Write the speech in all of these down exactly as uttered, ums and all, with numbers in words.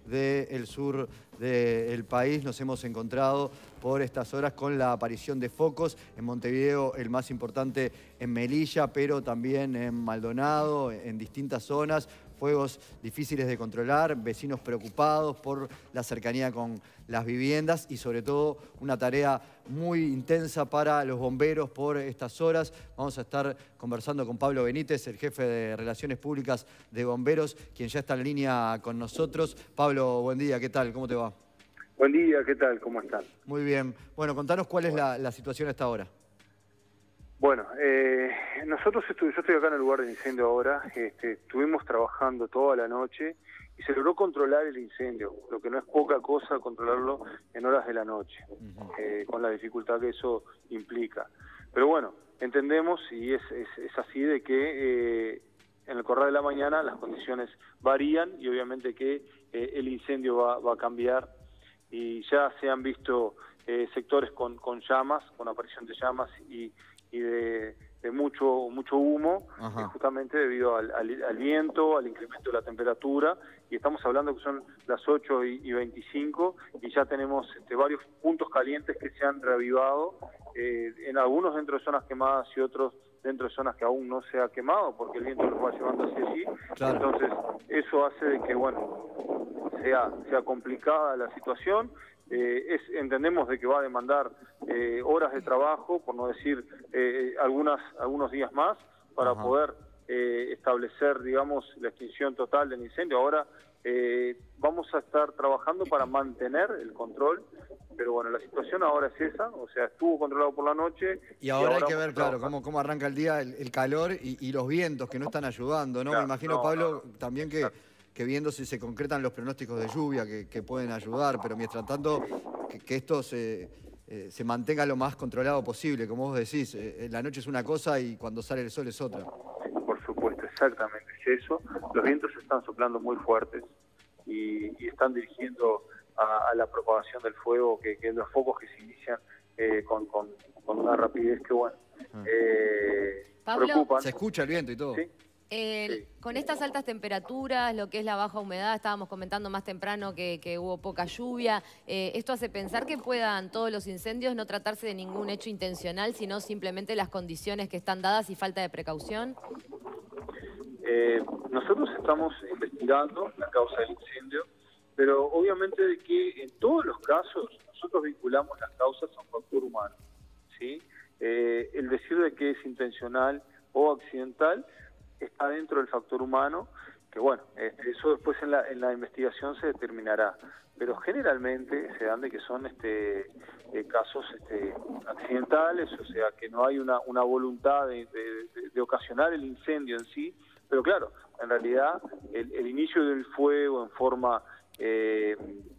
del sur del país. Nos hemos encontrado por estas horas con la aparición de focos en Montevideo, el más importante en Melilla, pero también en Maldonado, en distintas zonas. Fuegos difíciles de controlar, vecinos preocupados por la cercanía con las viviendas y sobre todo una tarea muy intensa para los bomberos por estas horas. Vamos a estar conversando con Pablo Benítez, el jefe de Relaciones Públicas de Bomberos, quien ya está en línea con nosotros. Pablo, buen día, ¿qué tal? ¿Cómo te va? Buen día, ¿qué tal? ¿Cómo están? Muy bien. Bueno, contanos cuál es la, la situación hasta ahora. Bueno, eh, nosotros, estu yo estoy acá en el lugar del incendio ahora, este, estuvimos trabajando toda la noche y se logró controlar el incendio, lo que no es poca cosa controlarlo en horas de la noche, uh-huh. eh, con la dificultad que eso implica. Pero bueno, entendemos y es, es, es así de que eh, en el correr de la mañana las condiciones varían y obviamente que eh, el incendio va, va a cambiar y ya se han visto eh, sectores con, con llamas, con aparición de llamas y y de, de mucho mucho humo, eh, justamente debido al, al, al viento, al incremento de la temperatura, y estamos hablando que son las ocho y veinticinco, y ya tenemos este, varios puntos calientes que se han reavivado, eh, en algunos dentro de zonas quemadas y otros dentro de zonas que aún no se ha quemado, porque el viento los va llevando hacia allí. Claro. Entonces, eso hace de que, bueno, sea, sea complicada la situación. Eh, es, entendemos de que va a demandar eh, horas de trabajo, por no decir eh, algunas algunos días más, para Ajá. poder eh, establecer, digamos, la extinción total del incendio. Ahora eh, vamos a estar trabajando para mantener el control, pero bueno, la situación ahora es esa, o sea, estuvo controlado por la noche. Y ahora, y ahora hay que ver, claro, cómo, cómo arranca el día, el, el calor y, y los vientos que no están ayudando, ¿no? Claro, Me imagino, no, Pablo, no, no. también que... Claro. que viendo si se concretan los pronósticos de lluvia que, que pueden ayudar, pero mientras tanto que, que esto se, eh, se mantenga lo más controlado posible, como vos decís, eh, la noche es una cosa y cuando sale el sol es otra. Por supuesto, exactamente es eso. Los vientos están soplando muy fuertes y, y están dirigiendo a, a la propagación del fuego, que, que los focos que se inician eh, con, con, con una rapidez que, bueno, eh, Pablo, preocupan. Se escucha el viento y todo. ¿Sí? Eh, sí. Con estas altas temperaturas, lo que es la baja humedad, estábamos comentando más temprano que, que hubo poca lluvia, eh, ¿esto hace pensar que puedan todos los incendios no tratarse de ningún hecho intencional, sino simplemente las condiciones que están dadas y falta de precaución? Eh, nosotros estamos investigando la causa del incendio, pero obviamente de que en todos los casos nosotros vinculamos las causas a un factor humano, ¿sí? Eh, el decir de que es intencional o accidental está dentro del factor humano, que bueno, eh, eso después en la, en la investigación se determinará, pero generalmente se dan de que son este eh, casos este, accidentales, o sea que no hay una, una voluntad de, de, de ocasionar el incendio en sí, pero claro, en realidad el, el inicio del fuego en forma eh,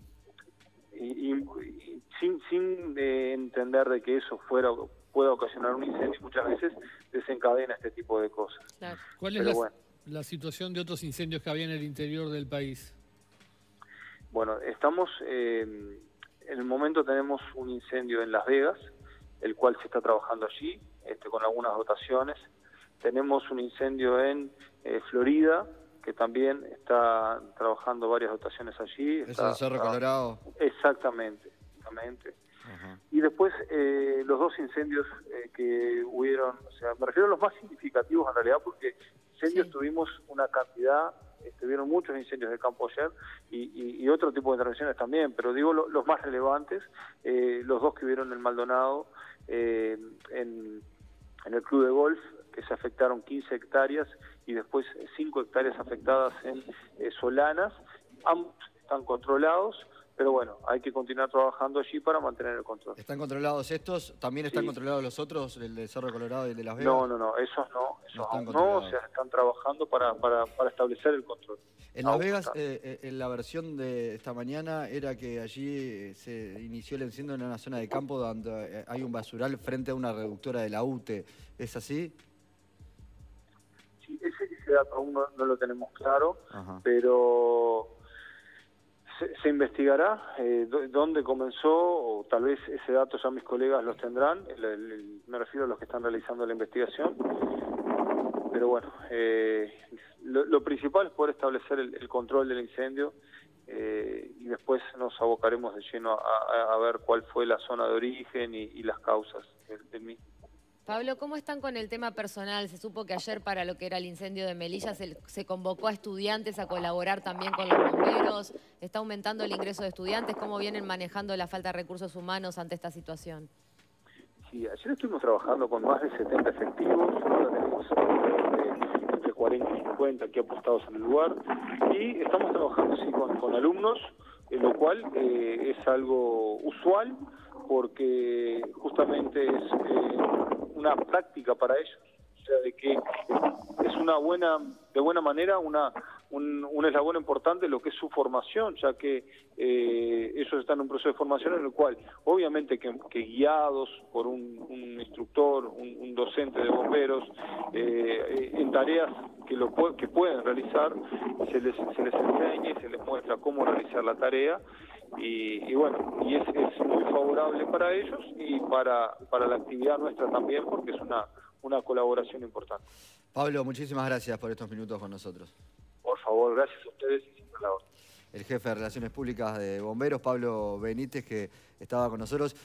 y, y, sin, sin eh, entender de que eso fuera pueda ocasionar un incendio, muchas veces desencadena este tipo de cosas. Claro. ¿Cuál es la, bueno. la situación de otros incendios que había en el interior del país? Bueno, estamos, eh, en el momento tenemos un incendio en Las Vegas, el cual se está trabajando allí, este, con algunas dotaciones. Tenemos un incendio en eh, Florida, que también está trabajando varias dotaciones allí. ¿Es el Cerro Colorado? Exactamente, exactamente. Uh-huh. Y después eh, los dos incendios eh, que hubieron, o sea, me refiero a los más significativos en realidad, porque incendios sí. tuvimos una cantidad, estuvieron muchos incendios de campo ayer y, y, y otro tipo de intervenciones también, pero digo lo, los más relevantes, eh, los dos que hubieron en Maldonado, eh, en, en el club de golf, que se afectaron quince hectáreas y después cinco hectáreas afectadas en eh, Solanas, ambos están controlados. Pero bueno, hay que continuar trabajando allí para mantener el control. ¿Están controlados estos? ¿También están sí. controlados los otros, el de Cerro Colorado y el de Las Vegas? No, no, no, esos no, esos no, están no, o sea, están trabajando para, para, para establecer el control. En Las Vegas, eh, en la versión de esta mañana era que allí se inició el incendio en una zona de campo donde hay un basural frente a una reductora de la U T E. ¿Es así? Sí, ese, ese dato aún no, no lo tenemos claro, Ajá. pero... Se, se investigará eh, dónde comenzó, o tal vez ese dato ya mis colegas los tendrán, el, el, el, me refiero a los que están realizando la investigación, pero bueno, eh, lo, lo principal es poder establecer el, el control del incendio eh, y después nos abocaremos de lleno a, a, a ver cuál fue la zona de origen y, y las causas del, del mismo. Pablo, ¿cómo están con el tema personal? Se supo que ayer para lo que era el incendio de Melilla se, se convocó a estudiantes a colaborar también con los bomberos. ¿Está aumentando el ingreso de estudiantes? ¿Cómo vienen manejando la falta de recursos humanos ante esta situación? Sí, ayer estuvimos trabajando con más de setenta efectivos, ahora tenemos eh, entre cuarenta y cincuenta aquí apostados en el lugar, y estamos trabajando sí, con, con alumnos, eh, lo cual eh, es algo usual, porque justamente es eh, una práctica para ellos, o sea, de que es una buena, de buena manera, una un, un eslabón importante lo que es su formación, ya que eh, ellos están en un proceso de formación en el cual, obviamente que, que guiados por un, un instructor, un, un docente de bomberos, eh, en tareas que lo que pueden realizar, se les, se les enseña y se les muestra cómo realizar la tarea. Y, y bueno, y es, es muy favorable para ellos y para, para la actividad nuestra también, porque es una, una colaboración importante. Pablo, muchísimas gracias por estos minutos con nosotros. Por favor, gracias a ustedes y siempre la orden. El jefe de Relaciones Públicas de Bomberos, Pablo Benítez, que estaba con nosotros.